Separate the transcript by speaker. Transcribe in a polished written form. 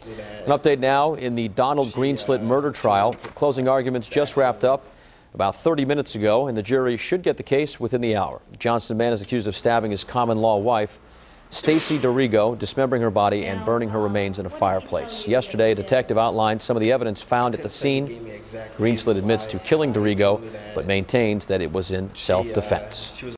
Speaker 1: An update now in the Donald Greenslit murder trial. Closing arguments just wrapped up about 30 minutes ago, and the jury should get the case within the hour. The Johnston man is accused of stabbing his common-law wife, Stacy Dorigo, dismembering her body and burning her remains in a fireplace. Yesterday, a detective outlined some of the evidence found at the scene. Greenslit admits to killing Dorigo, but maintains that it was in self-defense.